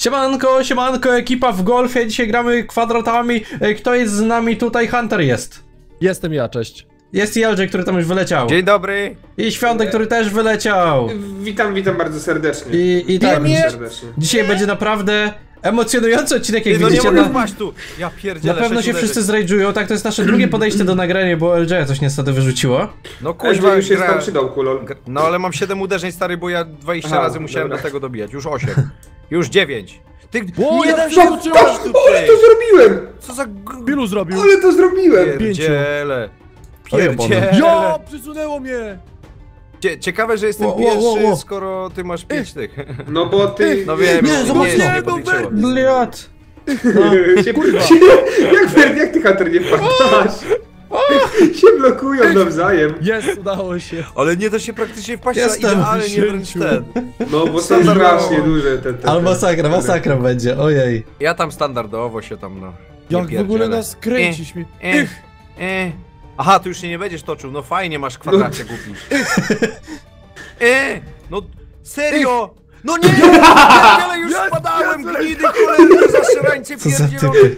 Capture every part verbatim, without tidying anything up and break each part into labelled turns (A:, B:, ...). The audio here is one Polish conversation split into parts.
A: Siemanko, siemanko, ekipa w golfie, dzisiaj gramy kwadratami. Kto jest z nami tutaj? Hunter jest.
B: Jestem ja, cześć.
A: Jest i L J, który tam już wyleciał.
C: Dzień dobry.
A: I Świątek, który też wyleciał.
D: Witam, witam bardzo serdecznie.
A: I, i tak,
D: Witam serdecznie.
A: Dzisiaj będzie naprawdę emocjonujący odcinek, jak
C: Ty, no
A: widzicie.
C: nie mogę
A: na...
C: wpaść tu. Ja pierdzielę.
A: Na pewno się wszyscy zrajdżują, tak, to jest nasze drugie podejście do nagrania, bo L J coś niestety wyrzuciło.
C: No
D: Kuźwa,
C: kuźwa,
D: już jest
C: gra...
D: tam przy dołku, lol.
C: No ale mam siedem uderzeń, stary, bo ja dwadzieścia
D: Aha,
C: razy musiałem
D: dobra.
C: do tego dobijać. Już osiem. Już dziewięć. Ty
B: O,
C: nie
B: ja
C: da się
B: to-
C: uczyłeś
D: Ale
C: tutaj.
D: to zrobiłem!
C: Co za g-
B: Pilu zrobił.
D: Ale to zrobiłem!
C: pierdziele.
A: Ojej,
C: Pierdziele.
B: Ja, przysunęło mnie.
C: Cie Ciekawe, że jestem
A: Wo, wo, wo,
C: pierwszy,
A: wo.
C: skoro ty masz pięć tych.
D: No bo ty...
C: No wiem,
A: Nie,
C: nie,
A: zobacz,
C: nie,
A: nie,
C: nie
B: no
C: podliczyło.
A: Bliat.
D: się, się, jak, Fer- jak ty, Hunter, nie wpadasz? się blokują nawzajem.
B: Jest, udało się.
C: Ale nie da się praktycznie wpaść na
A: Jestem
C: idealnie wręcz ten.
D: No bo są
C: Standardowo.
D: strasznie duże te... te, te
A: Ale masakra, masakra będzie, ojej.
C: Ja tam standardowo się tam no. nie
B: Jak w ogóle
C: pierdzielę.
B: nas kręcisz mi.
C: Eh, eh. Aha, tu już się nie będziesz toczył, no fajnie masz kwadracie głupi. E, no serio! No nie! Ale już spadałem, gnidy cholerne zasrańcy
A: Co za
C: pierdzielone!
A: typy.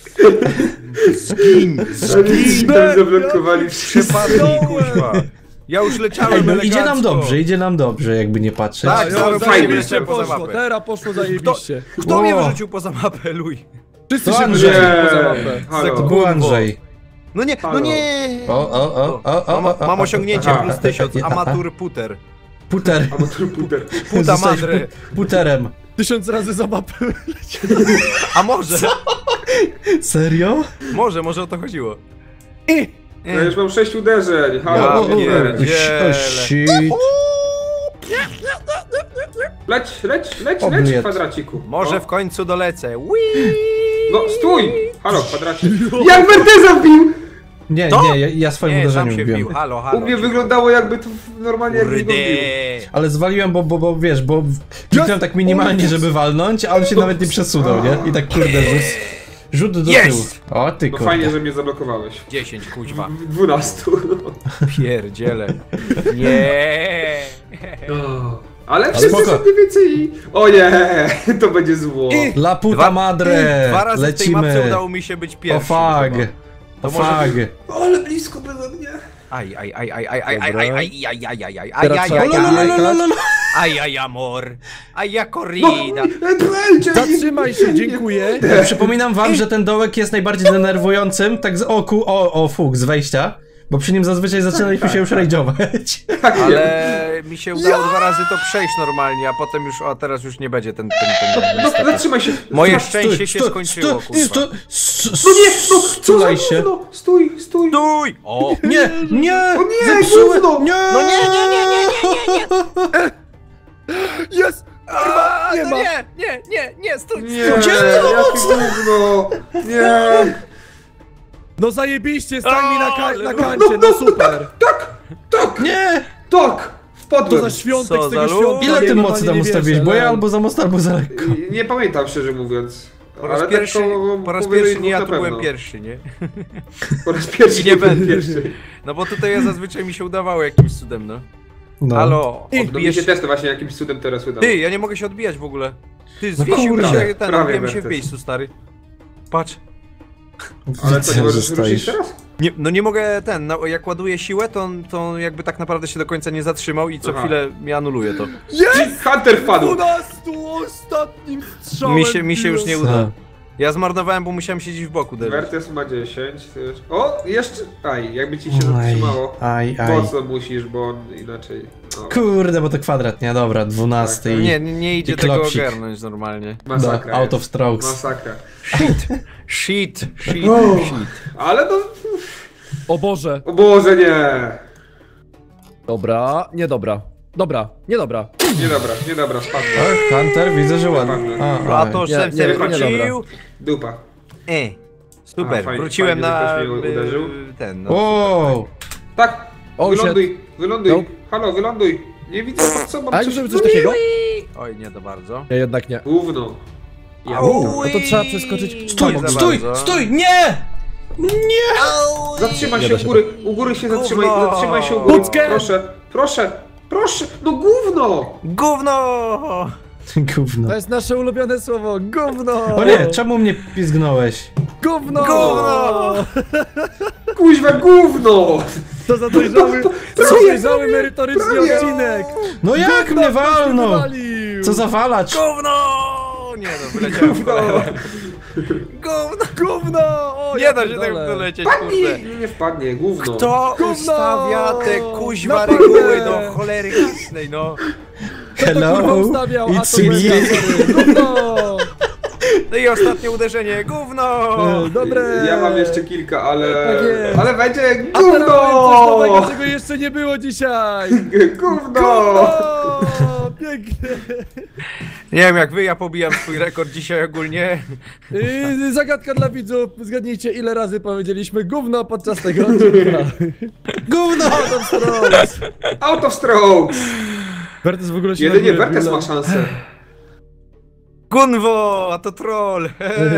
C: Zgin!
D: Zgin! Tam zablokowali wszyscy.
C: Przepadnij, kuźwa! Ja już leciałem
A: Ej, no
C: elegancko.
A: idzie nam dobrze, idzie nam dobrze, jakby nie patrzeć.
C: Tak,
D: No,
C: zaraz
D: fajnie,
C: fajnie jeszcze
D: że
C: poza
B: Poszło,
C: mapę.
B: teraz poszło zajebiście.
C: Kto mnie
A: Wow.
C: wyrzucił poza mapę, luj?
B: Wszyscy
A: To
B: się
A: Andrzej.
B: wyrzucili poza mapę.
D: Halo.
A: To był Andrzej.
C: No nie, no
D: Halo.
C: nie!
A: O, o, o, o, o,
C: Mam,
A: o,
C: mam
A: o,
C: osiągnięcie
D: aha.
C: plus tysiąc,
A: Aha.
C: amatur puter.
A: Puter.
D: Amator puter.
C: Puta
A: Zostałeś
C: madre.
A: pu- Puterem.
B: Tysiąc razy za mapę.
C: A może?
A: Serio?
C: Może, może o to chodziło.
D: Ja już mam sześć uderzeń. Halo,
C: Ja
A: O, o,
C: pierdzielę.
D: Peter.
A: o, shit.
D: Leć, leć, leć,
A: O,
D: leć,
A: bliet.
D: kwadraciku.
C: Może
D: O.
C: w końcu dolecę. Whee!
D: No stój! Halo, kwadracik. Jak Werteza wbił!
A: Nie,
C: To?
A: nie, ja, ja swoim
C: Nie, sam
A: uderzeniem
C: się
A: wbiłem.
C: wbił. Halo, halo.
D: U mnie wyglądało jakby to w- normalnie jakby go
C: Kurde.
D: wbił.
A: Ale zwaliłem, bo, bo, bo wiesz, bo kliknąłem tak minimalnie, żeby walnąć, a on się nawet nie przesunął, nie? I tak kurde, rzut, rzut do
C: Jest!
A: tyłu. O ty
D: No
A: kurde.
D: fajnie, że mnie zablokowałeś.
C: dziesięć, kuźwa.
D: W dwunastu.
C: Pierdziele. Nie.
D: No. Ale wszyscy
A: spoko.
D: są mniej więcej... O nie, to będzie zło.
A: La puta
C: Dwa-
A: madre!
C: Dwa razy w tej mapce
A: Lecimy!
C: udało mi się być
A: O
C: pierwszy.
A: fuck!
C: chyba.
A: O
C: To może
A: fuck!
D: Ale blisko beze mnie.
C: Aj, aj, aj, aj, aj, aj, aj,
B: Dobra.
C: aj, aj, aj, aj, aj, aj, aj,
B: Teraz
C: aj,
B: trzeba
C: aj,
B: jechać.
C: aj, aj, amor. Aj, ja
D: No,
C: corrida.
D: Elcie!
B: Zatrzymaj się, dziękuję.
A: Przypominam wam, że ten dołek jest najbardziej denerwującym, tak z oku, o, o fuk, z wejścia. Bo przy nim zazwyczaj zaczynaliśmy się już rajdżować.
C: Ale mi się udało dwa razy to przejść normalnie, a potem już, a teraz już nie będzie ten, ten, ten.
D: No,
C: niestety.
D: zatrzymaj się.
C: Moje
D: Stój,
C: szczęście się skończyło,
A: stój,
C: kurwa.
A: stój,
D: No nie, no, co za
A: stulaj się.
D: gówno? Stój, stój.
C: Stój! O!
A: Nie, nie!
D: O nie,
A: Zepsułem!
D: gówno!
A: Nie!
C: No nie, nie, nie, nie, nie, nie, nie!
B: Jest!
C: A,
B: nie
C: no
B: ma.
C: nie, nie, nie, nie, stój,
D: Nie,
C: stój!
D: jakie gówno. Nie.
B: No zajebiście, stań mi na, ka
C: Ale
B: na
C: no,
B: kancie, no super.
D: Tak, tak,
A: Nie!
D: tak.
B: To
D: Wpadłem.
B: za świątek
C: Co
B: z tego
C: za
B: świątka.
C: lud?
A: Ile
B: nie
A: ty
B: ma,
A: mocy
B: nie
A: tam
B: wierzę,
A: ustawiłeś? Bo ja
B: ale-
A: albo za mocno, albo za lekko.
D: Nie pamiętam, szczerze mówiąc.
C: Po raz
D: Ale
C: pierwszy,
D: tak to
C: po raz
D: powyżej
C: pierwszy nie ja
D: dwóch
C: tu
D: na
C: byłem
D: pewno.
C: pierwszy, nie?
D: Po raz pierwszy
C: I nie będę.
D: pierwszy.
C: No bo tutaj ja zazwyczaj mi się udawało jakimś cudem, no.
A: No.
C: Halo,
D: No mi
C: odbijesz
D: się
C: się...
D: też to właśnie jakimś cudem teraz udało.
C: Ty, ja nie mogę się odbijać w ogóle. Ty, zwiesił mi
A: kurde.
C: się ten,
D: Prawie
C: odbijam się w
D: Bertes.
C: miejscu, stary. Patrz.
D: Ale co, nie
A: Widzę,
D: możesz
A: że
D: ruszyć
A: stoisz.
D: teraz?
C: Nie, no nie mogę ten, no, jak ładuję siłę, to, to jakby tak naprawdę się do końca nie zatrzymał i co
D: Aha.
C: chwilę mi anuluje to.
B: Jest!
D: Hunter wpadł!
B: dwunastu ostatnim strzałem.
C: Mi się, mi się już nie
B: biłem.
C: uda.
A: Co?
C: Ja zmarnowałem, bo musiałem siedzieć w boku, David.
D: Wertes ma dziesięć. to już- O, jeszcze... Aj, jakby ci się
A: Aj,
D: zatrzymało.
A: aj, aj.
D: Mocno musisz, bo on inaczej... No,
A: Kurde, bo to kwadrat, nie? Dobra, dwunasty
D: Tak,
A: i...
C: Nie, nie, nie idzie
A: i
C: tego
A: klopsik.
C: ogarnąć normalnie.
D: masakra
A: Do, out
D: jest.
A: of strokes.
D: Masakra.
C: Shit, shit, shit,
D: O,
C: shit.
D: ale no...
B: O Boże.
D: O Boże, nie!
B: Dobra, niedobra. Dobra, niedobra.
D: Niedobra, niedobra, spadłem.
A: O, Hunter, widzę, że ładnie.
D: Spadłem.
A: A,
C: A
A: oj.
C: to
B: Nie,
C: sem
B: nie,
C: sobie
B: nie, nie,
C: wrócił.
D: Dupa.
C: E, super,
D: A, fajnie,
C: wróciłem
D: fajnie, że
C: na
D: ktoś mnie uderzył.
C: y, ten, no.
A: Wow!
D: Tak!
B: O,
D: Wyląduj, wyląduj!
B: Nope.
D: Halo, wyląduj! Nie widzę pod sobą
B: A jak
D: coś...
B: żeby coś takiego?
C: Oj, nie to bardzo.
B: Nie, jednak nie.
D: Gówno. Ja
C: Au.
B: No to trzeba przeskoczyć.
A: Stój,
C: Nie za
A: stój,
C: bardzo.
A: stój! Nie! Nie!
D: Zatrzymaj
B: Nie
D: się
B: da
D: u
B: się
D: góry, u góry się zatrzymaj,
C: Gówno.
D: zatrzymaj się u góry.
B: Buckę!
D: Proszę, proszę, proszę! No gówno!
C: Gówno!
A: Gówno.
B: To jest nasze ulubione słowo, gówno!
A: O nie, czemu mnie pizgnąłeś?
B: Gówno!
C: Gówno!
D: Kuźwa, gówno!
B: To za dojrzały,
D: To- to-
B: za
D: prawie,
B: dojrzały merytoryczny
D: prawie.
B: odcinek!
A: No jak
B: Gówno,
A: mnie
B: ktoś mnie
A: walnął?
B: wywalił.
A: Co za walacz?
C: Gówno! Nie no, wyleciałem w
D: Gówno!
C: cholerę. Gówno!
B: Gówno! O,
C: Nie
B: ja
C: da się tak
B: pierdolę.
C: dolecieć, kurde.
D: Padnij! Nie wpadnie, gówno.
C: Kto
B: Gówno!
C: ustawia te kuźwa
B: Naprawdę.
C: reguły do cholery jasnej, no?
B: Kto to kurwa
A: Hello,
B: ustawiał? A to
A: it's
B: Łęka,
A: me.
B: sorry. Gówno!
C: No i ostatnie uderzenie, gówno!
B: E, Dobre!
D: Ja mam jeszcze kilka, ale...
B: Tak jest.
D: Ale będzie
B: A teraz powiem coś nowego,
D: gówno!
B: czego jeszcze nie było dzisiaj!
D: Gówno!
B: Gówno! Pięknie!
C: Nie wiem jak wy, ja pobijam swój rekord dzisiaj ogólnie.
B: Yy, zagadka dla widzów. Zgadnijcie, ile razy powiedzieliśmy gówno podczas tego odcinka.
A: Gówno!
B: Out of Thrones.
D: Out of strokes!
B: Wertes w ogóle się
D: Jedynie
B: na górę
D: Wertes
B: wbila.
D: ma szansę.
C: Gunwo, a to troll!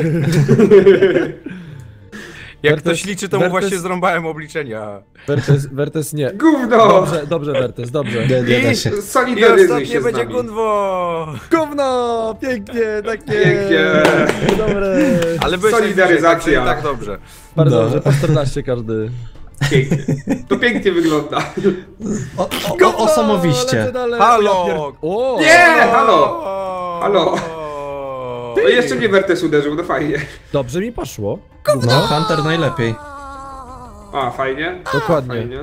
C: Jak
B: Wertes-
C: ktoś liczy, to mu
B: Wertes-
C: właśnie zrąbałem obliczenia.
B: Wertes, Wertes nie.
D: Gówno!
B: Dobrze, dobrze Wertes, dobrze.
A: Nie, nie da się.
C: I
D: Solidaryzuj
C: ostatnie
D: się z
C: będzie
D: nami.
C: Gunwo!
B: Gówno! Pięknie, takie.
D: Pięknie.
B: Dobre.
C: Ale byłeś
D: Solidaryzacja.
C: tak dobrze.
B: Bardzo
A: No.
B: dobrze, po czternaście każdy.
D: Pięknie. To pięknie wygląda.
A: O, o, o, osomowiście.
B: Lecę dalej.
C: Halo!
B: O, ja pier- O!
D: Nie! Halo! Halo!
C: Ty!
D: No i jeszcze mnie Wertes uderzył, no fajnie.
B: Dobrze mi poszło.
A: No, Hunter najlepiej.
D: A, fajnie.
B: Dokładnie.
D: Fajnie.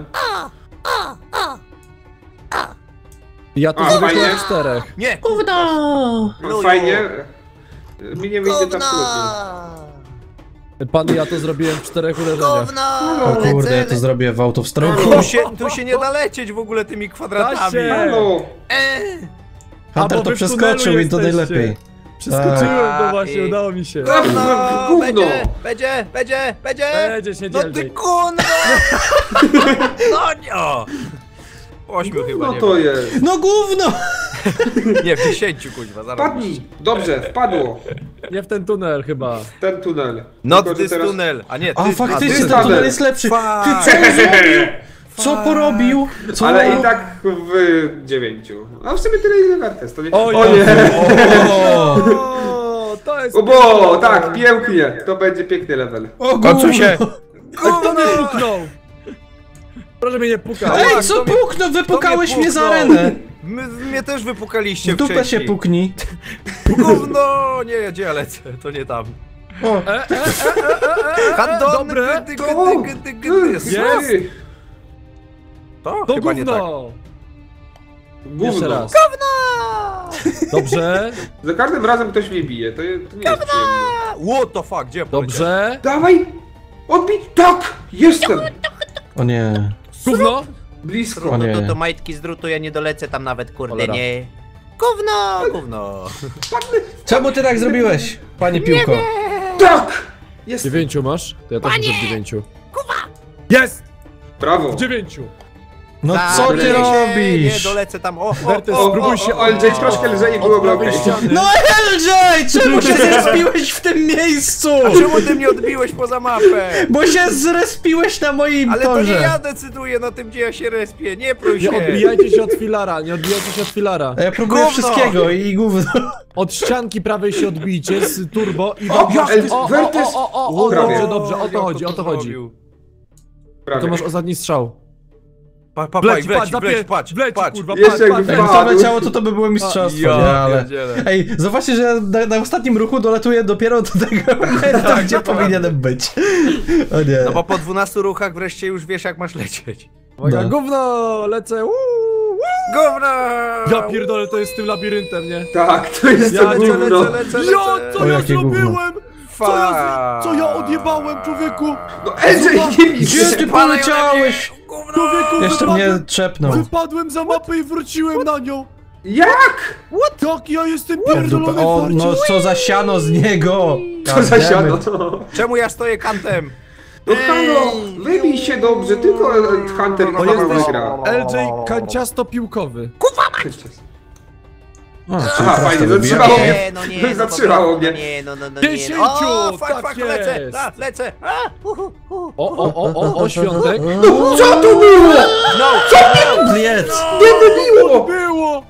B: Ja to
D: A,
B: zrobię
D: fajnie.
B: na czterech.
C: Nie!
A: Gówno!
D: No, fajnie. Mi nie wyjdzie tak trudno.
B: Pan, ja to zrobiłem w czterech uderzeniach.
A: O kurde, ja to zrobię w out of stroke.
C: Tu się, tu się nie da lecieć w ogóle tymi kwadratami.
B: Da się!
D: Halo!
A: Hunter
B: A, bo
A: to
B: wy w
A: przeskoczył
B: tunelu
A: i to
B: jesteście.
A: najlepiej.
B: Przeskoczyłem to właśnie,
C: I-
B: udało mi się.
D: A, Gówno!
C: Będzie, będzie, będzie, będzie!
B: Będzie się
C: No ty
B: dzielniej.
C: kunwo! No nie! O! Ośmiu chyba,
D: No
C: nie
D: to
C: wiem.
D: jest.
A: No gówno!
C: Nie, w dziesięciu kuźwa, zaraz.
D: Padnij! Dobrze, wpadło.
B: Nie w ten tunel chyba.
D: Ten tunel.
C: Not
D: Tylko, że
C: this
D: teraz-
C: tunel, a nie, ty,
A: A faktycznie
C: ty,
A: ten
D: tunel.
A: tunel jest lepszy.
C: Fuck.
A: Ty co zrobił? Co porobił? Co?
D: Ale i tak w dziewięciu. A w sumie tyle ile Wertes, to nie...
B: O,
D: o
B: ja-
D: nie!
A: O,
B: O, to jest...
D: O bo, tak, pięknie. To będzie piękny level.
A: o
C: Kończył się!
B: Ej, kto mnie puknął? Proszę mnie nie pukać.
A: Ej, co
C: Kto mnie-
A: puknął? Wypukałeś
C: kto mnie
A: mnie za
C: puknął?
A: arenę.
C: My, mnie też wypukaliście
A: W dupę się
C: wcześniej.
A: puknij.
C: Gówno! Nie, gdzie ja lecę? To nie tam.
A: O,
B: E, e, e, e, e,
C: Handon,
B: dobre.
C: gdy,
D: To!
C: gdy, gdy, gdy,
B: Jest.
D: Ty,
C: To?
B: To
C: Chyba nie tak.
B: gówno. Jeszcze
D: Gówno.
B: raz. Dobrze,
D: Za każdym razem ktoś mnie bije, to, je- to nie jest przyjemne.
C: What the fuck, gdzie ja poleciałem?
B: dobrze.
D: Dawaj! Odbij! Tak! Jestem!
A: o nie.
B: Gówno.
D: Blisko.
A: O nie.
C: No to, to majtki z drutu, ja nie dolecę tam nawet, kurde,
B: Cholera.
C: nie. Gówno, gówno.
A: Czemu ty tak zrobiłeś, panie piłko?
D: Tak! Jest!
B: Dziewięciu masz? To ja też muszę w dziewięciu. Jest!
D: Brawo!
B: W dziewięciu.
A: No co
C: Zabiję
A: ty
C: się,
A: robisz?
C: Nie, dolecę tam, o, o,
B: Wertes,
C: o, o,
B: spróbuj
C: o,
B: się-
C: o,
D: O, L J troszkę lżej było
B: Od prawej
D: okej.
B: ściany.
A: No L J! Czemu się zrespiłeś w tym miejscu?
C: A czemu ty mnie odbiłeś poza mapę?
A: Bo się zrespiłeś na moim
C: Ale to nie
A: torze.
C: ja decyduję na tym, gdzie ja się respię, nie prój
B: Nie
C: się.
B: odbijajcie się od filara, nie odbijajcie się od filara.
A: A ja próbuję
C: Gówno!
A: wszystkiego i gówno.
B: Od ścianki prawej się odbijcie z turbo i...
D: O,
B: Jak
D: El-
B: ty- o, o,
D: Wertes-
B: o, o, o, o,
D: Prawie.
B: dobrze, dobrze, o
C: Jak
B: to chodzi, o to chodzi.
C: zrobił?
B: To
D: Prawie.
B: masz ostatni strzał.
C: Pa, pa,
B: Wleci,
C: wleć,
B: patrz,
C: wleć,
B: zapie-
C: patrz,
B: wleci,
C: patrz.
B: kurwa,
D: Jeszcze
B: patrz,
D: jakby
B: patrz.
A: Jakby
D: wpadł.
A: to leciało, to to by było mistrzostwo,
C: Ja
A: nie? Ale...
C: pierdzielę.
A: Ej, zobaczcie, że ja na, na ostatnim ruchu dolatuję dopiero do tego momentu, gdzie powinienem być. O nie.
C: No bo po dwunastu ruchach wreszcie już wiesz, jak masz lecieć.
B: Uwaga,
A: No.
B: gówno, lecę, uuu, uuu.
C: Gówno!
B: Ja pierdolę, to jest z tym labiryntem, nie?
D: Tak, to jest
B: Ja
D: to
B: lecę,
D: gówno.
C: lecę, lecę, lecę.
B: Ja, co
A: O,
B: ja
A: jakie gówno.
B: zrobiłem? Co ja, z- co ja odjebałem, człowieku?
D: No L J nie bij
A: Gdzie
D: się!
A: ty poleciałeś?
C: Gówno!
B: Człowieku,
A: Jeszcze
B: wypadłem,
A: mnie trzepnął.
B: wypadłem za mapę i wróciłem na nią.
D: Jak?
B: Tak, ja jestem
A: O,
B: pierdolony
A: dupę. O,
B: farcie.
A: no co za siano z niego.
D: Co za
A: God damn
D: siano?
A: it.
C: Czemu ja stoję kantem?
D: No halo, wybij się dobrze, tylko e, Hunter
B: To
D: chyba
B: jesteś
D: wygra.
B: L J kanciasto piłkowy.
A: O, czyli
D: Aha,
A: prosto
D: fajnie,
A: wybijam.
D: zatrzymało mnie.
C: Nie, no nie, no
D: Zatrzymało
C: po
D: mnie.
C: prostu, Nie, no, no, no, nie.
B: Dziesięciu,
C: O, fuck,
B: tak
C: fuck, lecę,
B: jest.
C: a, lecę. A, uhu, uhu.
B: O, o, o, o, o, świątek.
D: No co to było?
C: No,
A: Zjedz!
D: Nie było!
B: Było!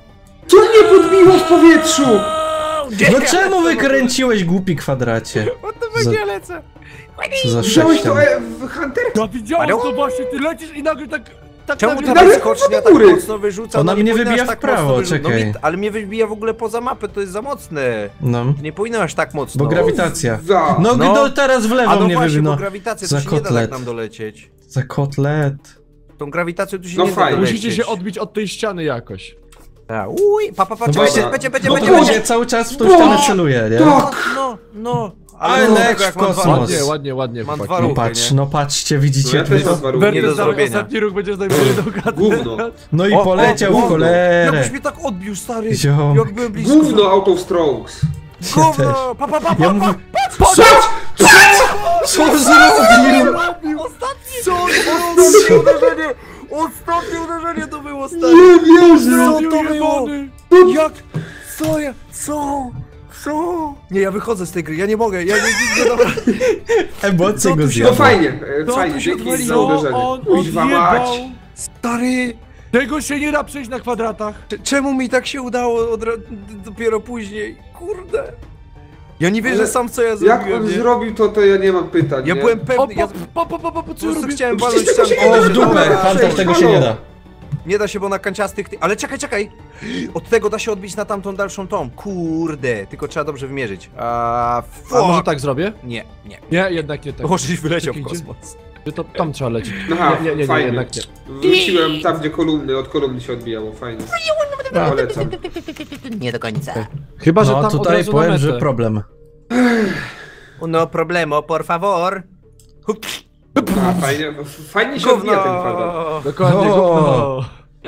D: Co mnie podbiło w powietrzu?
A: No czemu wykręciłeś, głupi kwadracie?
C: O to będzie lecę.
A: Co za
D: Widziałeś
A: sześcian.
D: to e, w Hunter?
B: Ja widziałem
C: Mario?
B: to właśnie, ty lecisz i nagle tak... tak
C: Czemu
B: nagle-
C: ta
D: Ale
C: wyskocznia
D: do
C: tak
D: góry.
C: mocno wyrzuca?
A: Ona
C: No nie
A: mnie
C: powinnaś
A: wybija w
C: tak
A: prawo,
C: mocno wyrzu- No
A: czekaj.
C: mi, ale mnie wybija w ogóle poza mapę, to jest za mocne.
A: No,
C: Nie powinno aż tak mocno.
A: bo grawitacja.
D: Za.
A: No,
C: No.
A: no teraz w
C: A
A: lewo
C: no
A: mnie
C: właśnie,
A: wybił,
C: bo
A: no.
C: grawitacja
A: Za
C: to się nie da tak
A: kotlet.
C: nam dolecieć.
A: Za kotlet.
C: Tą grawitacją tu się
D: No
C: nie da
D: fajnie.
C: dolecieć.
B: Musicie się odbić od tej ściany jakoś.
C: A, uj, pa, pa, pa,
A: No
C: czekaj,
A: właśnie,
C: będzie, będzie,
D: no
C: będzie,
D: to
C: będzie.
A: Będzie cały czas w tą
D: No.
A: ścianę celuje, nie?
C: No, no, no.
A: Ale
C: no,
A: leć
C: tego, jak
A: w
C: mam dwa-
A: kosmos.
B: Ładnie, ładnie, ładnie.
C: Mam
B: chłopaki.
C: dwa
A: No
C: ruchy,
A: patrz,
C: nie?
A: no patrzcie,
D: No
A: widzicie
D: ja
A: wy
D: też
A: to?
D: mam dwa ruchy.
C: Nie do
B: Wertes zaraz
C: zrobienia.
B: ostatni ruch będziesz najbardziej do gady.
D: Gówno.
A: No i
C: O,
A: poleciał
C: o,
A: w
C: o,
A: cholerę.
C: Jakbyś mnie tak odbił, stary.
A: Ziomek.
C: Jak byłem blisko.
D: Gówno out of strokes.
C: Gówno! Pa, pa, pa, pa,
A: Ja
C: pa.
A: mówię,
D: Co?
A: co zrobił?
C: Ostatnie! Co? Ostatnie uderzenie! Ostatnie uderzenie to było, stary!
D: Nie wierzę.
C: Co to było? Jak? Co ja? Co? Co? Nie, ja wychodzę z tej gry, ja nie mogę, ja nie widzę, dobra.
A: Emocje
C: Co
A: go
C: tu się-
D: No
A: zjadły.
D: fajnie, e,
C: Co
D: fajnie,
C: tu się
D: dzięki za
C: odwaliło?
D: uderzenie.
B: On
D: Kuźwa mać.
B: odjebał.
C: Stary!
B: Tego się nie da przejść na kwadratach.
C: Cze- Czemu mi tak się udało od, ra- d- dopiero później? Kurde. Ja nie wierzę
D: Ale
C: sam, co ja
D: Jak
C: zrobiłem,
D: on
C: nie?
D: zrobił to, to ja nie mam pytań,
C: Ja
D: nie?
C: byłem
B: O,
C: pewny, ja
B: po,
C: po
B: po, po, po, po, co
C: prostu
B: robię?
C: chciałem
D: Przecież
C: walnąć
D: tego się
C: ścianką.
D: nie
A: O,
D: da
A: w dupę,
D: Dobra,
A: Hunter,
D: przecież,
A: tego się
D: halo.
A: nie da.
C: Nie da się, bo na kanciastych... Ty... Ale czekaj, czekaj! Od tego da się odbić na tamtą dalszą tą. Kurde, tylko trzeba dobrze wymierzyć. A,
B: A może
C: fuck.
B: tak zrobię?
C: Nie, nie.
B: Nie, jednak nie tak.
C: O, żeś wyleciał w
B: Czekaj, gdzie-
C: kosmos.
B: To tam trzeba lecieć.
D: Aha,
B: Nie, nie, nie, nie,
D: fajnie.
B: jednak nie.
D: Wróciłem tam, gdzie kolumny, od kolumny się odbijało, fajnie. Polecam.
C: Nie do końca.
B: Chyba, że
A: No
B: tam od
A: tutaj
B: razu na
A: powiem, że
B: metę.
A: problem.
C: No problemo, por favor. Hup.
D: A, fajnie, fajnie się odbija ten kwadrat.
C: Gówno.
B: Dokładnie,
A: O.
B: gówno.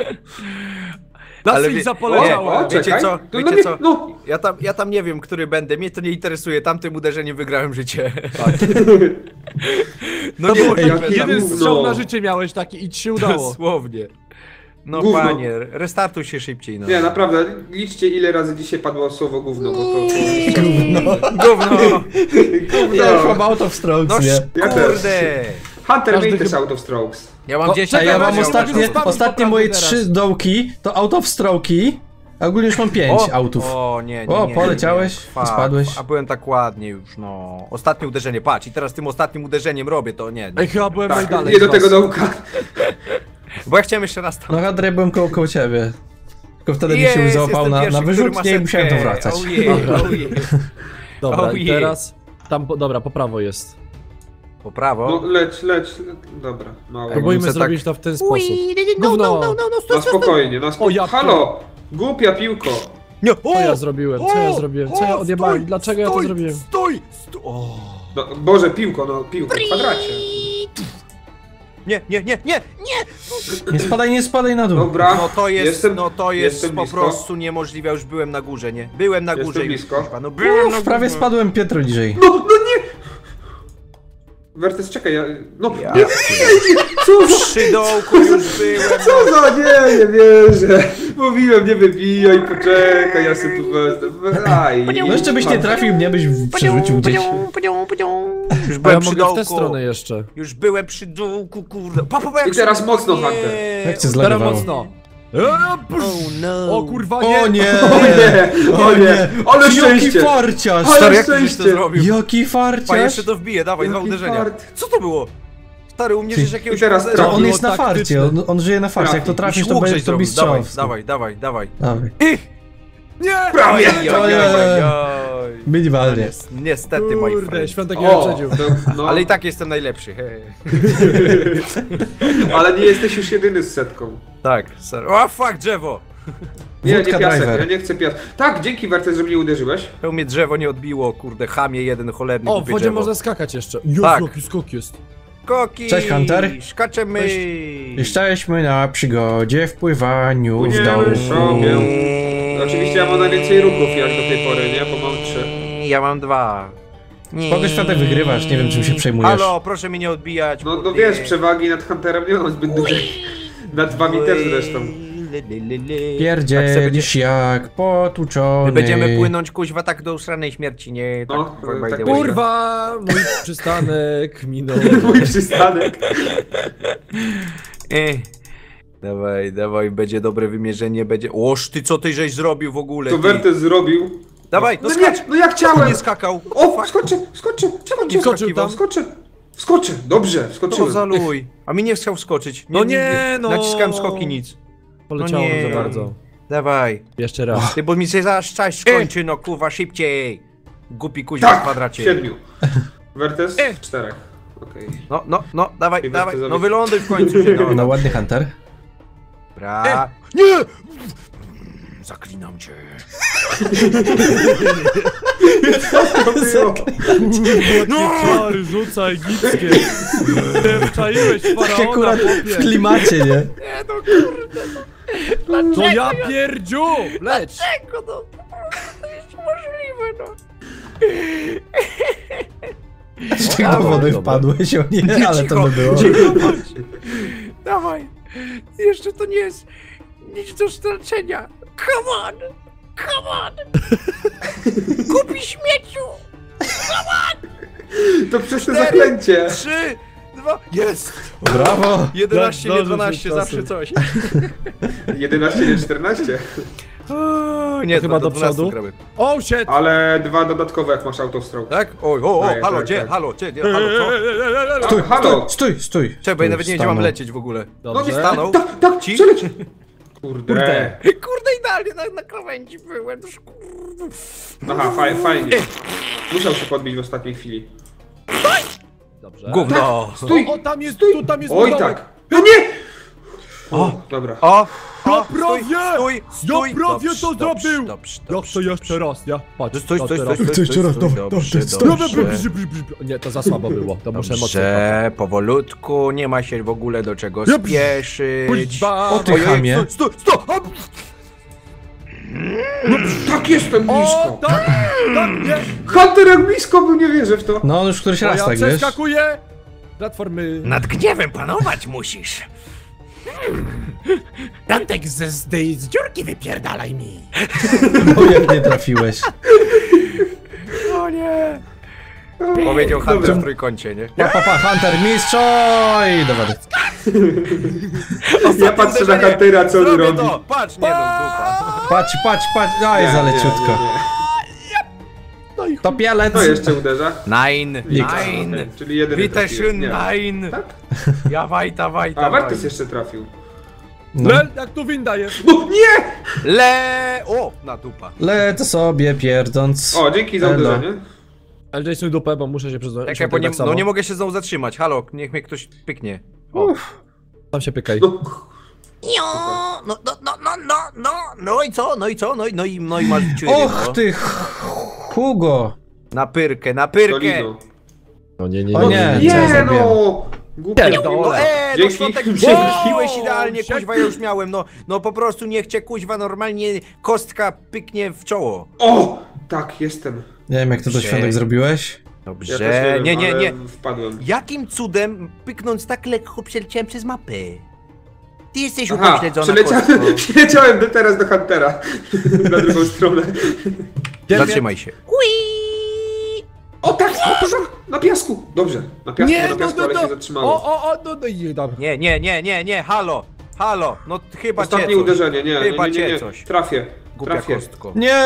C: Ale
B: Nas
C: wie-
B: ich
C: o,
B: zapoleciało.
D: O,
C: Wiecie
D: czekaj.
C: co?
D: To
C: Wiecie
D: mnie-
C: co?
D: No,
C: Ja tam, ja tam nie wiem, który będę, mnie to nie interesuje, tamtym uderzeniem wygrałem życie. No nie
B: Ej,
C: możliwe.
D: jakie
B: jeden
D: gówno.
B: strzał na życie miałeś taki i ci się udało.
C: Dosłownie. No
D: Gówno.
C: panie, restartuj się szybciej, no.
D: nie, naprawdę, liczcie ile razy dzisiaj padło słowo gówno, bo to... to...
C: Gówno!
A: Ja już mam out of strokes,
C: No
A: nie?
D: Ja też.
C: kurde!
D: Hunter
B: Każdy
D: made też
B: chyba-
D: out of strokes.
C: Ja mam
B: No,
C: dziesięć.
A: A ja
B: Czekaj,
A: mam
B: Maciek,
A: ostatnie,
B: Maciek, zostawić
A: ostatnie
B: poprawkę
A: moje
B: teraz.
A: trzy dołki, to out of stroki, a ogólnie już mam pięć
C: O,
A: autów.
C: O nie, nie,
A: O,
C: nie,
A: poleciałeś
C: nie, nie.
A: i
C: Fuck.
A: spadłeś.
C: A byłem tak ładnie już, no. Ostatnie uderzenie, patrz, i teraz tym ostatnim uderzeniem robię to, nie.
B: Ej, chyba byłem
D: Tak,
B: najdalej
D: nie
B: z
D: do
B: was.
D: tego dołka.
C: Bo ja chciałem jeszcze raz tam.
A: No Hadry, byłem koło, koło ciebie. Tylko wtedy mi się
C: Jest,
A: już załapał
C: jestem
A: na,
C: pierwszy,
A: na
C: który
A: wyrzutnie i
C: ma
A: musiałem to
C: setkę.
A: wracać.
C: Oh yeah,
B: Dobra.
C: oh yeah.
B: Dobra,
C: Oh
B: i
C: yeah.
B: teraz... Tam, po- dobra, po prawo jest.
C: Po prawo.
D: No leć, leć, dobra, mało.
B: Próbujmy
C: muszę
B: zrobić
C: tak-
B: to w ten sposób. Gówno!
D: Na spokojnie, na spokojnie.
B: O, ja-
D: Halo! Głupia piłko!
C: Nie,
B: Co ja zrobiłem? Co ja zrobiłem? Co ja odjebałem? Dlaczego ja to zrobiłem?
C: Stój! Stój! O.
D: No, Boże, piłko, no piłko, w kwadracie.
C: Nie, nie, nie, nie!
A: Nie spadaj, nie spadaj na dół.
D: Dobra,
C: No to jest,
D: jestem,
C: no to jest
D: jestem
C: po
D: blisko.
C: prostu niemożliwe, już byłem na górze, nie? Byłem na
D: Jestem
C: górze już,
D: blisko.
C: kurwa, no byłem na
A: Uf, prawie
C: górze.
A: spadłem piętro niżej.
D: No, no nie! Wertes, czekaj, ja... No,
C: Ja
D: nie, co za...
C: Przy dołku już byłem.
D: Co za... Nie, nie wierzę. Mówiłem, nie wybijaj, poczekaj, ja sobie tu wezmę. Aj.
A: No jeszcze byś nie trafił, mnie byś przerzucił gdzieś.
C: Już
B: A
C: byłem
B: ja
C: przy
B: mogę w tę
C: dołku.
B: stronę jeszcze.
C: Już byłem przy dołku, kurde. Pa, pa, pa, jak
D: I teraz
C: się-
D: mocno,
C: nie.
D: Hunter.
A: Jak cię
B: Teraz
A: zlagowało?
B: mocno.
C: Oh no.
B: O kurwa nie!
A: O nie!
D: O nie, o nie, ale
A: Jaki
D: szczęście!
A: farciarz!
D: Ale
C: Stary, jak ty żeś to
D: szczęście.
C: zrobił?
A: Jaki
C: Pa,
A: farciarz!
C: jeszcze to wbije, dawaj, dwa
D: Jaki
C: uderzenia.
D: fart.
C: Co to było? Stary, u mnie
A: Ty.
C: żeś jakiegoś
D: I teraz
C: uderzenia.
A: To on
B: było
A: jest na farcie,
B: taktyczne.
A: on, on żyje na farcie, jak to
D: Trafi.
A: trafisz, to
C: Łuk
A: będzie
C: żeś
A: to
C: zrobił. Dawaj,
A: mistrzowsko.
C: dawaj, dawaj, dawaj.
A: Dawaj.
B: Nie!
D: Prawie!
C: Oj, oj, oj, oj.
A: Minimalnie.
C: Nies- Niestety, moi
B: Kurde,
C: friend.
B: świątek nie
D: O,
B: wyprzedził.
D: to, no,
C: Ale i tak jestem najlepszy. hej.
D: ale nie jesteś już jedyny z setką.
C: Tak, serio. O, fuck, drzewo!
D: Nie, nie
A: Wódka
D: piasek,
A: driver.
D: ja nie chcę piasek. Tak, dzięki Wertes, że mnie uderzyłeś.
C: To mnie drzewo nie odbiło, kurde, chamie jeden cholerny
B: O, w
C: głupie
B: wodzie
C: drzewo.
B: można skakać jeszcze. Jezu,
C: Tak.
B: jaki skok jest.
C: Koki!
A: Cześć, Hunter.
C: Skaczemy!
A: Jesteśmy na przygodzie w pływaniu w
D: Płyniemy
A: dołku.
D: sobie. Oczywiście ja mam najwięcej ruchów jak do tej pory, nie? Bo mam trzy.
C: Ja mam dwa. Nie.
A: Spoko, Światek, wygrywasz, nie wiem czym się przejmujesz.
C: Halo, proszę mnie nie odbijać.
D: No, no
C: kurde.
D: wiesz, przewagi nad Hunterem nie mam zbyt dużej. Nad wami też zresztą.
C: Le, le, le, le.
A: Pierdzielisz jak potłuczony.
C: My będziemy płynąć kuźwa tak do usranej śmierci, nie? Tak,
D: No,
C: kurwa, by
D: tak
C: the way.
B: Kurwa, mój przystanek minął.
D: Mój przystanek.
C: Ej. Dawaj, dawaj, będzie dobre wymierzenie, będzie... Oż ty, co ty żeś zrobił w ogóle,
D: To
C: ty?
D: Wertes zrobił.
C: Dawaj, no
D: No
C: skacz!
D: nie, no ja chciałem!
C: Nie skakał!
D: O, skoczę, skoczę! Czemu cię
B: Skoczył
D: skakiwał?
B: tam.
D: Skoczę! Skoczę, dobrze,
C: To
D: skoczyłem.
C: zaluj. A mi nie chciał wskoczyć.
B: No nie, no.
C: Naciskałem skoki, nic.
B: Poleciało
C: No nie.
B: za bardzo.
C: Dawaj.
B: Jeszcze raz.
C: Ty, bo mi się zaraz czas skończy, no kurwa, szybciej. Głupi kuźwa w
D: Tak,
C: kwadracie.
D: siedmiu. Wertes?
B: E.
D: Czterech. Okej.
C: No, no, no, dawaj,
D: I
C: dawaj,
D: Wertes
C: no wyląduj w końcu się, no.
A: No ładny Hunter.
C: Bra.
B: Nie!
C: Zaklinam cię.
B: No! Czary rzuca egipskie. Ty wczaiłeś
A: Tak
B: faraona,
A: akurat w
B: chłopie.
A: klimacie, nie?
C: Nie, no kurde, no.
B: To ja pierdziu! Leć!
C: Dlaczego, no? To jest możliwe, no.
A: Z czego do wody wpadłeś? O nie, ale to by było.
C: Cicho, bądź. Dawaj. Jeszcze to nie jest nic do stracenia. Come on. Come on. Kupi śmieciu.
D: To przez te
C: Cztery.
D: zaklęcie.
C: Trzy, dwa, jest.
A: Brawo!
C: jedenaście, nie
B: Zdążył
C: dwanaście,
B: się
C: zawsze
B: czasem.
C: coś.
D: jedenaście, nie czternaście.
C: O, nie,
B: chyba
C: do
B: do przodu.
C: dwunastu gramy.
B: Oh shit!
D: Ale dwa dodatkowe, jak masz autostroke.
C: Tak? Oj, o, o,
D: Tak,
C: halo,
D: tak,
C: gdzie?
D: tak.
C: Halo, gdzie? Halo, co?
A: Stój,
D: Halo.
A: stój, stój, stój.
C: Czekaj, bo ja
A: Stój,
C: nawet nie wiedziałem
A: stanął.
C: lecieć w ogóle.
D: No nie
B: Dobrze.
C: stanął.
D: Tak, tak,
C: Ci?
D: przeleć. Kurde.
B: Kurde.
C: Kurde, idealnie na, na krawędzi byłem. Już, kurde.
D: Aha, faj, fajnie. Musiał się podbić w ostatniej chwili.
B: Dobrze.
C: Gówno.
D: Stój!
B: O, o, tam jest, tu, tam jest
D: Oj
B: domek.
D: tak! No nie! O, dobra.
C: O!
B: Ja
C: o,
B: prawie!
C: Stój, stój,
B: Ja prawie
C: dobrze,
B: to
C: dobrze,
B: zrobił!
C: Dobrze,
B: Jak
C: dobrze,
B: to
C: dobrze.
B: jeszcze raz, ja? Patrz,
C: Stój,
B: to
C: stój,
B: teraz.
C: stój,
A: Chcę
C: stój,
A: jeszcze raz,
C: stój,
A: dobra,
C: dobrze,
A: dobra,
C: dobrze.
B: Nie, to za słabo było, to muszę mocno.
C: Dobrze, powolutku, nie ma się w ogóle do czego
B: Jup.
C: spieszyć.
B: Kuźba.
A: O ty
C: Ojej,
A: chamie.
C: Stój, stój, stój! Hop.
D: Tak jestem
B: O,
D: blisko!
B: tak, tak, nie!
D: Hunter jak blisko był, nie wierzę w to.
A: No on już któryś
B: Bo
A: raz
B: ja
A: tak, wiesz?
B: przeskakuję! Platformy...
C: Nad gniewem panować musisz.
B: Dantek z, z, z dziurki wypierdalaj mi!
A: Bo jak nie trafiłeś.
C: O nie. Powiedział
D: Dobra.
C: Hunter w trójkącie, nie?
A: Pa, pa, pa, Hunter, mistrzoj! Do wody.
D: Ja patrzę na Huntera, co on
C: Zrobię
D: robi.
C: to. Patrz, nie no, dupa.
A: Patrz, patrz, patrz. Aj,
D: Nie,
A: za
D: nie,
A: leciutko.
D: nie,
B: No i
A: To pielec.
D: To jeszcze uderza.
C: Nine,
A: Nikt.
C: nine.
D: Czyli jedyny
C: Witaj
D: trafiłem. Nie.
C: nine.
D: Tak?
C: Ja wajta, wajta,
D: A, Wertes
C: wajta.
D: jeszcze trafił.
A: No.
B: Le, jak tu winda jest!
D: No nie!
C: Le... O, na dupa.
A: Lecę sobie pierdząc.
D: O, dzięki za
A: Elo.
D: uderzenie.
B: Ale daj sobie dupę, bo muszę się przyznać.
C: Czekaj, bo nie, no nie mogę się znowu zatrzymać. Halo, niech mnie ktoś pyknie. O.
B: Tam się pykaj.
D: No,
C: Jo, no, no, no, no, no, no, no i co, no i co, no i, no i, no i masz ciury,
A: Och
C: no.
A: ty Hugo.
C: Na pyrkę, na pyrkę.
D: Dolino.
B: No nie, nie,
A: O nie,
D: Nie
A: co ja zrobiłem?
D: no! Głupie.
C: No e, no
D: Dzięki.
C: środek
D: Dzięki.
C: przepiłeś idealnie,
B: Siak-
C: kuźwa, ja już miałem, no, no po prostu niech cię kuźwa normalnie kostka pyknie w czoło.
D: O! Tak, jestem.
A: Nie wiem jak ty to
C: Dobrze.
A: świątek zrobiłeś.
D: Ja
C: Dobrze,
D: też wiem,
C: nie, nie,
D: ale
C: nie.
D: Wpadłem.
C: Jakim cudem pyknąc tak lekko przeleciałem przez mapę? Ty jesteś
D: Aha,
C: upośledzona
D: przyleciałem,
C: kostką.
D: przyleciałem do teraz do Huntera. Na drugą stronę.
C: Zatrzymaj się.
D: O tak, o, tak, na piasku. Dobrze, na piasku,
B: Nie,
D: na
B: no,
D: piasku,
B: no,
D: ale
B: no.
D: się zatrzymało.
B: O, o, o, no, no i dobra.
C: Nie, nie, nie, nie, nie, halo, halo, no chyba cię
D: Ostatnie
C: coś.
D: uderzenie, nie, nie,
C: Chyba
D: nie, nie,
C: cię
D: nie.
C: coś.
D: Trafię,
C: Głupia
D: trafię.
C: kostko.
A: Nie!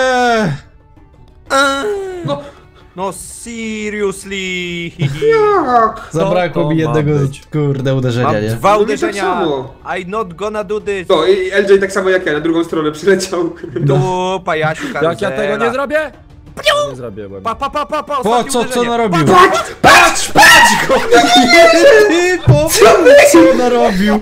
D: No,
C: No seriously.
D: jak?
A: Zabrakło
B: to
A: mi
B: ma
A: jednego
B: być?
A: kurde uderzenia,
C: Mam
A: nie?
C: dwa
D: No i tak
C: uderzenia.
D: samo.
C: I not gonna do this.
D: To i L J tak samo jak ja, na drugą stronę przyleciał.
C: Dupa, Jasiu,
B: Jak ja
C: karuzela.
B: tego nie zrobię? Nie zrobię, bo...
C: Pa, pa, pa, pa, pa,
A: Po
C: ostatnie
A: co, co
C: uderzenie.
A: narobił?
D: Patrz, patrz, patrz go!
A: Ty, po co narobił?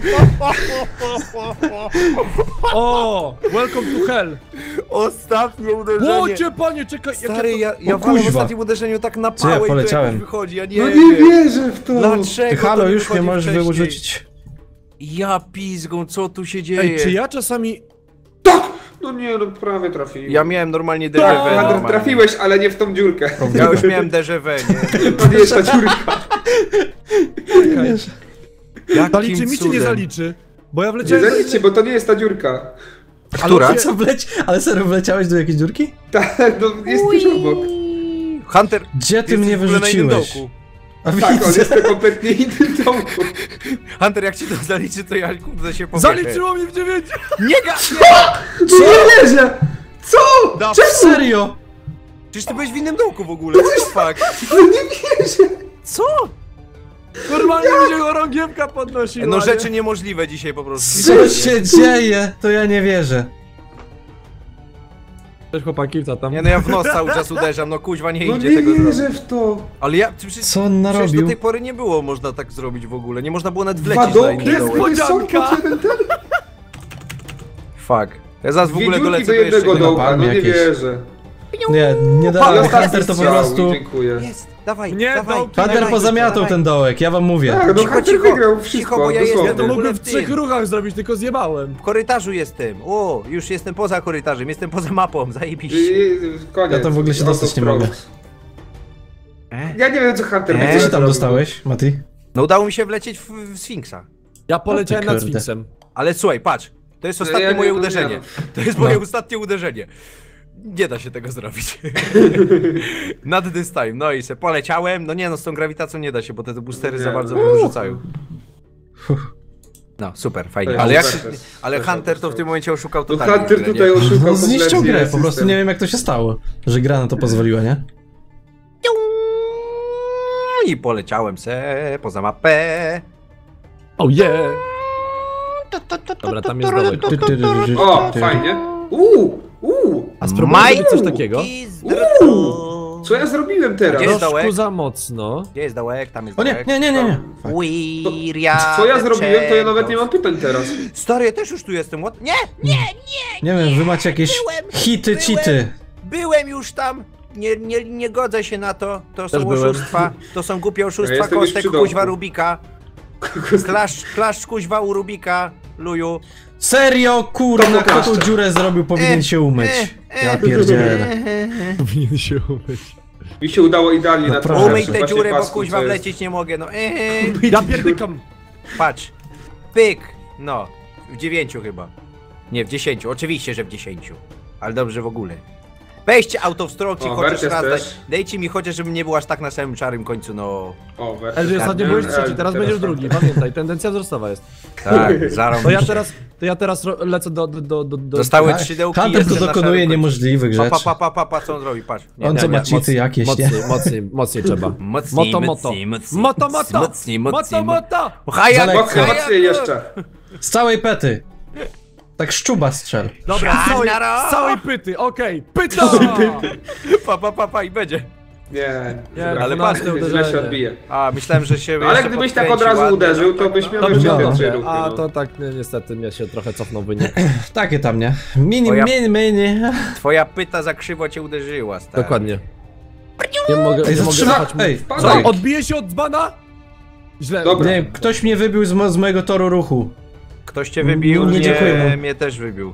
B: O! Welcome to hell!
C: Ostatnie uderzenie.
B: Łocie, panie, czekaj! jak
C: Stary,
B: ja...
C: ja, ja
A: O
C: walam w
A: kuźwa.
C: ostatnim uderzeniu tak na
A: Co ja
C: pałę i to
A: poleciałem?
C: jakoś wychodzi, ja nie
D: No
C: wiem.
D: nie wierzę w to.
C: Dlaczego
A: Ty,
C: to
A: halo,
C: nie
A: już mnie
C: wychodzi
A: możesz
C: wcześniej?
A: wyrzucić.
C: Ja pizgą, co tu się dzieje?
B: Ej, czy ja czasami...
D: Tak! No nie, no prawie trafiłem.
C: Ja miałem normalnie
D: Tak,
C: déjà vu.
D: Hunter,
C: normalnie.
D: trafiłeś, ale nie w tą dziurkę.
C: Ja już miałem déjà vu, nie?
D: To nie jest ta dziurka.
C: Jakim
B: Zaliczy mi czy nie
C: cudem?
B: zaliczy? Bo ja
D: Nie
B: wleciałem...
D: zaliczcie, bo to nie jest ta dziurka.
C: Która?
A: A co wleci... Ale serio wleciałeś do jakiejś dziurki?
D: Tak, no jest tuż obok.
C: Hunter,
A: Gdzie ty
C: jesteś
A: mnie
C: w ogóle na innym
A: wyrzuciłeś?
C: dołku.
A: A
D: Tak, on
A: widzę.
D: jest to kompletnie innym domku.
C: Hunter, jak ci to zaliczy, to ja kurde się powiem.
B: Zaliczyło mi w dziewięciu!
C: Nie ga...
D: Co? Nie wierzę! Co?
C: Da-
D: Czemu?
A: Serio?
C: Przecież ty byłeś w innym domku w ogóle, co jest fuck?
D: No nie wierzę!
C: Co?
B: Normalnie mi się chorągiewka podnosiła.
C: No
B: nie?
C: rzeczy niemożliwe dzisiaj po prostu.
A: Co się dzieje? To ja nie wierzę.
B: Cześć chłopaki, co tam?
C: Nie no, ja w nos cały czas uderzam, no kuźwa nie
D: No
C: idzie
D: nie
C: tego zrobić.
D: wierzę w to!
C: Ale ja, przecież,
A: Co on
C: przecież do
A: narobił?
C: tej pory nie było można tak zrobić w ogóle, nie można było nawet
D: Dwa
C: wlecieć na
D: domki,
C: inny
D: jest
C: dołek.
B: Niespodzianka.
D: jeden ten?
C: Fuck. Ja zaraz w
D: Dwie
C: ogóle
D: dziurki
C: dolecę
D: do
C: do jeszcze
D: jednego
C: jednego.
D: dołka, no nie
A: jakieś.
D: wierzę.
A: Nie, nie da
D: Ale
A: rady.
D: ostatni
A: Hunter to po
D: strzał,
A: prostu...
D: dziękuję.
C: Jest, dawaj,
B: Nie,
C: dawaj.
B: dołki.
A: Hunter
C: dawaj,
A: pozamiatał
C: dawaj.
A: ten dołek, ja wam mówię.
D: Tak, no
C: Cicho,
D: Hunter
C: cicho,
D: wygrał
C: cicho,
D: wszystko,
C: bo ja jestem
B: Ja to
D: dosłownie.
B: mogłem w
C: w
B: trzech
C: tym.
B: ruchach zrobić, tylko zjebałem.
C: W korytarzu jestem. O, już jestem poza korytarzem, jestem poza mapą, zajebiście.
D: I- Koniec.
A: Ja tam w ogóle się dostać nie mogę.
D: Ja nie wiem co Hunter
C: Eee?
A: Co
D: będzie
A: się tam
D: zrobił.
A: dostałeś, Mati?
C: No udało mi się wlecieć w, w Sfinksa.
B: Ja poleciałem
A: O ty
B: nad
A: kurde.
B: Sfinksem.
C: Ale słuchaj, patrz. To jest ostatnie
D: ja nie-
C: moje
D: no nie
C: uderzenie.
D: no.
C: To jest moje
A: No.
C: ostatnie uderzenie. Nie da się tego zrobić. Nad this time. No i se poleciałem. No nie no, z tą grawitacją nie da się, bo te boostery
D: Nie.
C: za bardzo wyrzucają. No, super, fajnie.
D: To
C: Ale, jak,
D: jest super.
C: ale
D: Super,
C: Hunter to w
D: super.
C: tym momencie oszukał
D: No
C: totalnie.
D: Hunter
C: grę, nie?
D: tutaj oszukał
A: No zniszczył
D: kompletnie
A: grę, po prostu
D: system.
A: nie wiem jak to się stało. Że gra na to pozwoliła, nie?
C: I poleciałem se poza mapę.
B: Oh yeah! Dobra, tam jest dołek.
A: Ty, ty, ty, ty,
D: O,
A: ty.
D: fajnie. Uuu, uuu.
B: A spróbuję zrobić coś takiego?
D: Uuu. Co ja zrobiłem teraz?
C: Gdzie jest
B: Troszkę
C: dołek?
B: za mocno.
C: Gdzie jest dołek? Tam jest
A: O nie,
C: dołek.
A: nie, nie, nie, nie. Fuck.
C: We're
D: Co ja zrobiłem, to ja nawet nie mam pytań teraz.
C: Stary, ja też już tu jestem. What? Nie, nie,
A: Nie wiem, wy macie jakieś
C: Byłem,
A: hity,
C: byłem.
A: cheaty.
C: byłem już tam. Nie, nie, nie godzę się na to. To
B: Też
C: są
B: byłem.
C: oszustwa. To są głupie
D: Ja
C: oszustwa.
D: jestem już
C: Kostek
D: przy domku.
C: kuźwa Rubika. Klasz, klasz kuźwa u Rubika. Luju.
A: Serio, kurna,
D: To
A: kto tą
D: pokażę.
A: dziurę zrobił, powinien
C: E,
A: się umyć.
C: e,
A: Ja
C: e.
A: pierdzielę.
B: Powinien się umyć.
D: Mi się udało idealnie na to.
A: Naprawdę.
C: Umyj
D: Właśnie
C: tę dziurę, bo
D: pasku,
C: kuźwa
D: co jest.
C: wlecieć nie mogę. No eee.
B: Ja pierdykam!
C: Patrz. Pyk. No. W dziewięciu chyba. Nie, w dziesięciu. Oczywiście, że w dziesięciu. Ale dobrze w ogóle. Weźcie auto w strok, ci
D: O,
C: chociaż
D: Wertes
C: raz. Daj,
D: też.
C: dajcie mi chociaż, żebym nie był aż tak na samym czarnym końcu, no.
D: O, weź.
B: Elży, ostatnio byłeś trzeci, teraz będziesz
D: tak.
B: drugi. Pamiętaj, tendencja wzrostowa jest.
C: Tak, zarąb.
B: To ja teraz, to ja teraz ro- lecę do, do, do, do, do...
C: Zostały trzy dełki.
A: Hunter tu
C: jestem na
A: dokonuje
C: szarym końcu.
A: niemożliwych
C: Pa,
A: rzeczy.
C: pa, pa, pa, pa, pa, co on robi, patrz. Nie,
A: On
C: nie,
A: co
C: nie.
A: ma cheaty jakieś, nie?
B: Mocniej, mocniej, mocniej trzeba.
C: Mocniej,
B: Moto, moto.
C: mocniej, mocniej.
B: Moto, moto!
C: Mocniej, mocniej.
B: Moto, moto!
C: Haja,
A: Za lekko.
D: Mocniej,
C: haja,
D: mocniej jeszcze.
A: Z całej pety. Tak szczuba strzel.
B: Dobra, z całej,
C: Szanara!
B: z całej pyty, okej. Pyta!
C: Pa, pa, pa, pa i będzie.
D: Nie,
B: Nie,
C: ale
B: ale
C: patrz,
B: patrz,
D: źle się odbije.
C: A, myślałem, że się
D: No, ale
C: jeszcze
D: gdybyś tak od
C: podkręci
D: razu
C: ładnie,
D: uderzył,
C: no,
D: to byś
C: no.
D: miał
B: Dobrze,
D: jeszcze te
A: dobra.
D: trzy ruchy.
B: A
D: no.
B: to tak, nie, niestety, mnie się trochę cofnął wynik.
A: Takie tam, nie? Mini,
C: O, ja-
A: mini, mini.
C: Twoja pyta za krzywo cię uderzyła, stary.
B: Dokładnie. Nie mogę,
A: Ej,
B: nie mogę
A: zatrzyma...
B: jechać.
A: Ej,
D: Wpadaj.
B: Odbije się od dzbana? Źle.
D: Dobra.
A: nie, ktoś mnie wybił z, mo z mojego toru ruchu.
C: Ktoś cię wybił,
A: Nie
C: mnie,
A: dziękuję mu.
C: mnie też wybił.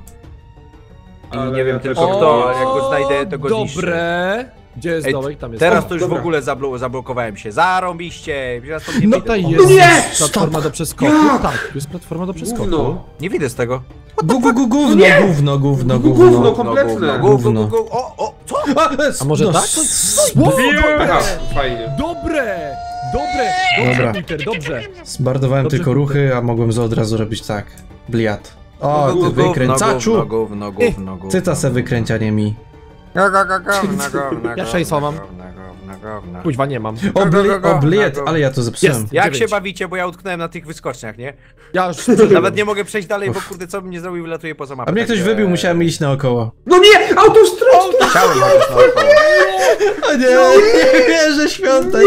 C: I
D: Ale
C: nie
D: ja
C: wiem
D: też
C: tylko
D: nie.
C: kto, ale jak go znajdę, to go zniszczę.
B: Dobre. Gdzie jest
C: Ej,
B: dołek? Tam jest.
C: Teraz
B: O,
C: to już
D: dobra.
C: w ogóle zablo zablokowałem się. Zarąbiście! Teraz to nie
A: No
C: wyjdę.
B: Tutaj
C: O,
B: jest
D: Nie!
B: platforma
A: Stop!
B: do przeskoku.
D: Jak?
B: Tak, tu jest platforma do przeskoku.
D: Gówno.
C: Nie widzę z tego.
A: Gu, gu, gu, gówno,
D: Nie!
A: gówno, gówno,
D: Gówno,
A: gówno.
D: kompletne.
C: gówno, gówno,
A: Gówno.
C: gówno. O, o, co?
A: A,
B: A może
A: no,
B: tak?
A: s-
B: Wow,
D: Aha,
B: dobre!
D: fajnie.
B: Dobre! Dobre! Dobrze,
A: Dobra.
B: Peter, dobrze.
A: Zbardowałem
B: Dobrze,
A: tylko ruchy, a mogłem z od razu robić tak. Bliat. O, ty
C: Gówno,
A: wykręcaczu!
C: Gówno, gówno, gówno, gówno.
A: Cyta se wykręcia, nie mi.
C: Gówno, gówno, gówno,
B: Ja szeństwa mam.
C: gówno, gówno, gówno.
B: Kuźwa nie mam.
A: O, bli
C: go, go,
A: o bliet,
C: go, go.
A: ale ja to zepsułem.
B: Jest.
C: Jak
B: Dziewięć.
C: się bawicie, bo ja utknąłem na tych wyskoczniach, nie?
B: Ja już
C: Nawet nie mogę przejść dalej, bo kurde, co bym nie zrobił, wylatuje poza mapę.
A: A mnie ktoś
C: także-
A: wybił, musiałem iść naokoło.
D: No nie! Autostrad!
C: Chciałem chociaż naokoło.
A: O nie, nie wierzę, świątek.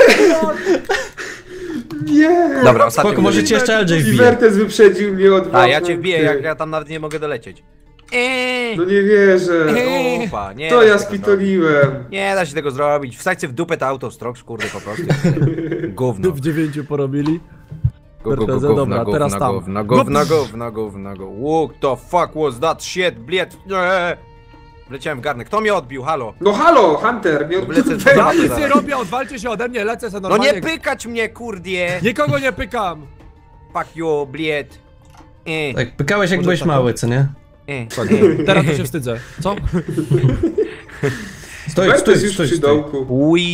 D: Nie!
C: Dobra, ostatni
A: Spoko, możecie jeszcze L J
D: I
A: wbije.
D: Wertes wyprzedził mnie od
C: A, ja
D: własnej
C: cię wbiję,
D: gry.
C: jak ja tam nawet nie mogę dolecieć. Eee,
D: No nie wierzę.
C: Opa, nie
D: To
C: da
D: ja
C: się tego zrobić.
D: spitoliłem.
C: Nie da się tego zrobić. Wsadźcie w dupę to auto w strok, kurde, po prostu. Gówno.
B: w dziewięciu porobili.
C: Gówno,
B: Berteze,
C: gówno,
B: dobra,
C: gówno,
B: teraz tam.
C: gówno, gówno, gówno, gówno, gówno. What the fuck was that shit, bliet? Nie. Wleciałem w garnek. Kto mnie odbił? Halo?
D: No halo, Hunter! Nie
C: Lecę z
B: Ja
C: Dobra,
B: nic
C: zaraz.
B: nie robię, odwalcie się ode mnie, lecę se
C: No
B: normalnie.
C: nie pykać mnie, kurdie!
B: Nikogo nie pykam.
C: Fuck you, bliet. E,
A: Tak, pykałeś jak
B: Może
A: byłeś
B: tak.
A: mały, co nie?
C: e, e.
B: Teraz to się wstydzę. Co?
A: Stoi,
D: Bertes
A: stój,
D: już
A: stój,
D: przy
A: stój.
D: dołku.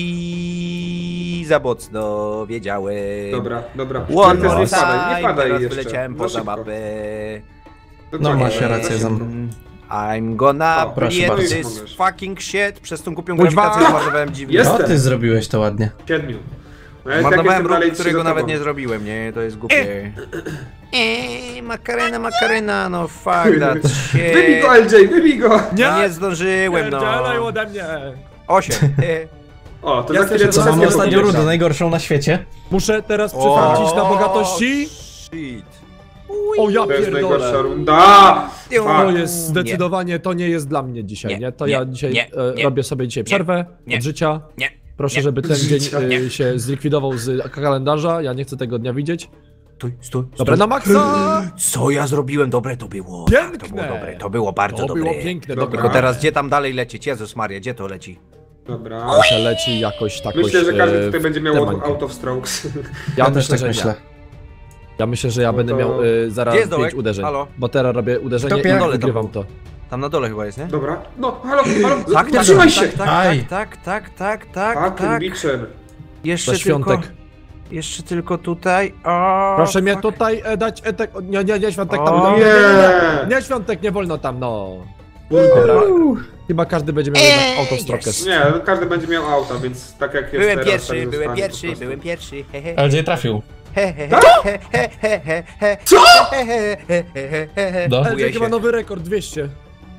C: Ui, za mocno wiedziałem.
D: Dobra, dobra.
C: One
D: Bertes,
C: more
D: nie padaj, nie
C: time,
D: padaj
C: teraz
D: jeszcze.
C: wyleciałem
D: No
C: poza
D: szybko.
C: mapę.
A: No
D: Dokładnie.
A: masz rację, za mną.
C: I'm gonna
D: O,
A: proszę
C: play
A: bardzo.
C: this fucking shit. Przez tą głupią
B: Kuźwa!
C: grafikację zmarnowałem dziwnie.
D: Jest.
A: No
D: Jestem.
A: ty zrobiłeś to ładnie.
D: Siedmiu. No, ja tak
C: Zmarnowałem
D: jestem
C: ruch,
D: dalej trzy
C: którego
D: za
C: nawet
D: tobą.
C: nie zrobiłem, nie? To jest głupie. Eee, makarena, makarena, no fuck that shit.
D: Wybij go, L J, wybij go!
C: No nie zdążyłem, no.
B: Pierdzielaj ode mnie.
C: Osiem. E.
D: O, to
B: Ja
D: za chwilę
B: też
A: Co,
D: sesję
A: mamy ostatnią
D: powiększam.
A: rundę, najgorszą na świecie?
B: Muszę teraz
C: O,
B: przyfarcić na bogatości.
C: Shit.
B: O ja
D: To jest najgorsza
B: pierdolę.
D: runda!
C: To
B: To
D: Fuck.
B: jest zdecydowanie, to nie jest dla mnie dzisiaj,
C: Nie,
B: nie? To
C: nie,
B: ja dzisiaj
C: nie,
B: e,
C: nie,
B: robię sobie dzisiaj przerwę
C: nie,
B: od życia.
C: Nie.
B: Proszę,
C: nie.
B: żeby ten dzień
D: Życia.
B: e,
C: Nie.
B: się zlikwidował z kalendarza. Ja nie chcę tego dnia widzieć.
C: Stój, stój,
B: Dobra,
C: stój.
B: na maksa!
C: Co ja zrobiłem? Dobre to było.
B: Piękne.
C: Tak, to było dobre. To było bardzo
B: To
C: dobre.
B: było piękne,
D: Dobra.
B: dobra.
C: Tylko teraz gdzie tam dalej lecieć? Jezus Maria, gdzie to leci?
D: Dobra.
B: się leci jakoś tak.
D: Myślę, że każdy tutaj
B: w
D: będzie miał
B: tę
D: out,
B: bańkę.
D: out of strokes.
B: Ja,
A: Ja też
B: myślę,
A: tak
B: że
A: myślę.
B: nie. Ja myślę, że ja
D: No
B: będę
D: to-
B: miał y, zaraz
C: Gdzie jest dołek?
B: pięć uderzeń.
C: Halo?
B: Bo teraz robię uderzenie
A: Topie.
B: i
A: Na
C: dole tam
B: wygrywam
C: był.
B: to.
C: Tam na dole chyba jest, nie?
D: Dobra. No, halo, halo,
C: Tak, tak,
D: trzymaj
C: tak,
D: się!
C: tak,
A: Aj.
C: tak, tak, tak, tak, tak,
D: Fucking
C: tak.
D: bitcher.
C: Jeszcze
B: To świątek.
C: tylko... Jeszcze tylko tutaj. O,
B: Proszę mnie
C: fuck.
B: tutaj e, dać etek. o, Nie, nie, nie, świątek
C: O,
B: tam. No, nie,
D: nie.
B: nie, nie, nie, świątek, nie wolno tam, no. Dobra. Chyba każdy będzie miał jednak autostrokes.
D: Nie, no każdy będzie miał auta, więc tak jak jest
C: Byłem
D: teraz,
C: pierwszy,
D: tak
C: byłem
D: zostanie
C: pierwszy,
D: po prostu.
C: byłem pierwszy. He, he.
A: Ale gdzie trafił?
C: He, he,
D: Co?
C: he, he, he, he, he.
D: Co?
C: He, he, he, he, he, he.
A: No.
B: Ale
C: Boję
B: chyba
C: się.
B: nowy rekord, dwieście.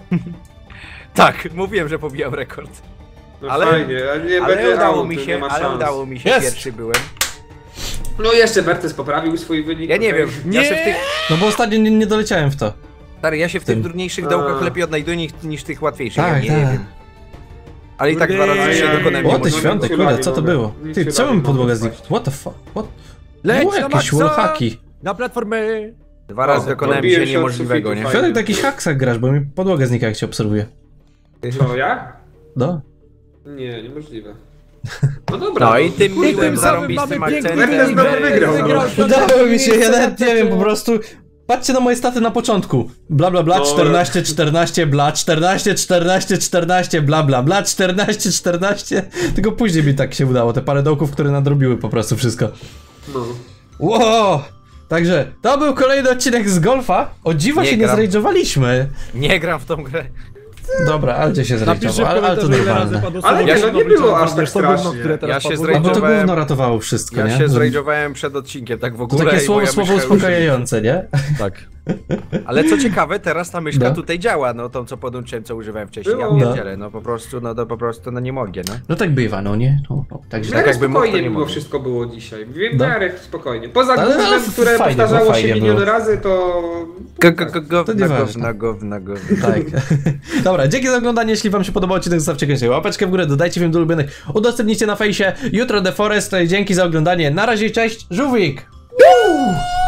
C: Tak, mówiłem, że pobijam rekord.
D: No
C: Ale-
D: fajnie, ale nie
C: Ale
D: będzie
C: udało
D: aut,
C: mi
D: nie
C: się,
D: ma
C: ale
D: szans.
C: udało mi się,
A: Jest.
C: pierwszy byłem.
D: No jeszcze Bertes poprawił swój wynik.
C: Ja nie
D: okej.
C: wiem, ja się w tych...
A: No bo ostatnio nie, nie doleciałem w to.
C: Stary, ja się w tych
A: Tym.
C: trudniejszych dołkach
D: A.
C: lepiej odnajduję niż, niż tych łatwiejszych,
A: Tak,
C: ja nie
A: tak.
C: wiem. Ale i tak
B: Kurde,
C: dwa razy się
B: ja-
C: dokonałem.
A: O
C: nie
A: ty
C: mogłem.
A: świątek,
D: ciulali
A: kurde, co to
D: mogę.
A: było?
D: Nic
A: Ty,
D: ciulali
A: czemu mi
D: mogę
A: podłogę
D: wpaść.
A: znikł? What the fuck? What?
B: Leć
A: Było
B: na
A: jakieś
B: maksa!
A: wallhacki.
B: Na platformę!
C: Dwa razy
D: O,
C: dokonałem
D: odbiłem
C: się
D: się od
C: niemożliwego,
D: sufitu,
C: nie?
D: fajnie.
A: Fiodek, taki haksach grasz, bo mi podłoga znika, jak cię obserwuję.
D: Co, ja?
A: No.
D: Nie, niemożliwe. No dobra.
C: No i tym
B: Kurde,
C: miłym,
B: mamy
C: zarąbistym
B: piękny
C: akcentem.
D: Bertes znowu wygrał, no.
A: Udało mi się, ja nawet nie wiem, po prostu... Patrzcie na moje staty na początku. Bla bla bla,
D: No.
A: czternaście, czternaście, bla, czternaście, czternaście, czternaście, bla bla bla, czternaście, czternaście. Tylko później mi tak się udało, te parę dołków, które nadrobiły po prostu wszystko.
D: No.
A: Wow! Także to był kolejny odcinek z golfa. O dziwo
C: Nie
A: się nie
C: gram.
A: zrajdżowaliśmy.
C: Nie gram w tą grę.
A: Dobra, Aldzie się
B: Napiszcie w
A: zrajdżował, ale, ale to
B: komentarzu, ile razy
A: normalne.
B: padło
D: Ale
B: słowo
D: nie, no nie
B: gówno,
D: było aż
B: również
D: tak
B: to gówno,
D: strasznie.
B: które teraz
C: Ja się
B: padło.
A: No bo to
C: zrajdżowałem-
A: gówno ratowało wszystko,
C: Ja
A: nie?
C: się
A: Że-
C: zrajdżowałem przed odcinkiem, tak w
A: To
C: ogóle.
A: takie
C: i
A: słowo,
C: moja
A: słowo
C: myszka już-
A: uspokajające, nie?
B: Tak.
C: Ale co ciekawe, teraz ta myszka
A: No.
C: tutaj działa, no tą co podłączyłem, co używałem wcześniej. Ja
D: Było.
C: pierdzielę, no po prostu, no to po prostu, no nie mogę, no.
A: No tak bywa, no nie? No, no,
D: W
A: także...
D: miarę
C: jakby mógł, to
D: spokojnie
C: nie
D: mimo
C: mogę.
D: wszystko było dzisiaj. W
A: No.
D: miarę spokojnie. Poza
A: Ale- ale
D: gównem, które
A: fajnie,
D: powtarzało
A: było,
D: się
A: fajnie
D: milion
A: było.
D: razy, to...
C: Go, go, go,
A: To
C: gówna,
A: nieważne.
C: gówna, gówna, gówna.
A: Tak. Dobra, dzięki za oglądanie. Jeśli wam się podobał odcinek, zostawcie koniecznie łapeczkę w górę, dodajcie film do ulubionych, udostępnijcie na fejsie. Jutro The Forest. Dzięki za oglądanie. Na razie, cześć, żółwik!